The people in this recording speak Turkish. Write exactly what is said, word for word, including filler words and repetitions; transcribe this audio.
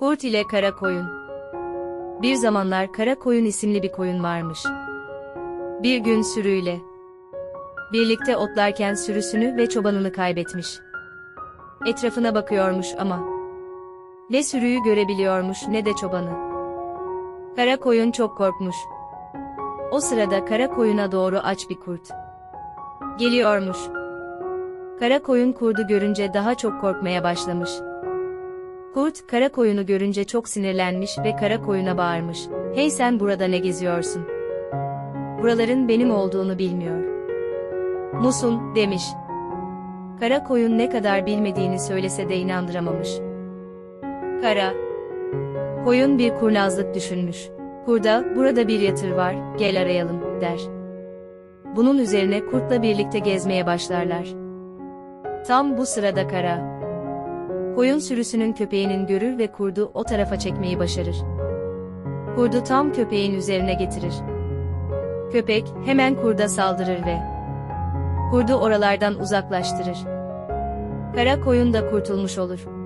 Kurt ile Kara Koyun. Bir zamanlar Kara Koyun isimli bir koyun varmış. Bir gün sürüyle birlikte otlarken sürüsünü ve çobanını kaybetmiş. Etrafına bakıyormuş ama ne sürüyü görebiliyormuş ne de çobanı. Kara Koyun çok korkmuş. O sırada Kara Koyun'a doğru aç bir kurt geliyormuş. Kara Koyun kurdu görünce daha çok korkmaya başlamış. Kurt, Kara Koyun'u görünce çok sinirlenmiş ve Kara Koyun'a bağırmış. "Hey sen burada ne geziyorsun? Buraların benim olduğunu bilmiyor musun?" demiş. Kara Koyun ne kadar bilmediğini söylese de inandıramamış. Kara Koyun bir kurnazlık düşünmüş. Kurda, "Burada bir yatır var, gel arayalım," der. Bunun üzerine kurtla birlikte gezmeye başlarlar. Tam bu sırada Kara Koyun sürüsünün köpeğinin görür ve kurdu o tarafa çekmeyi başarır. Kurdu tam köpeğin üzerine getirir. Köpek hemen kurda saldırır ve kurdu oralardan uzaklaştırır. Kara Koyun da kurtulmuş olur.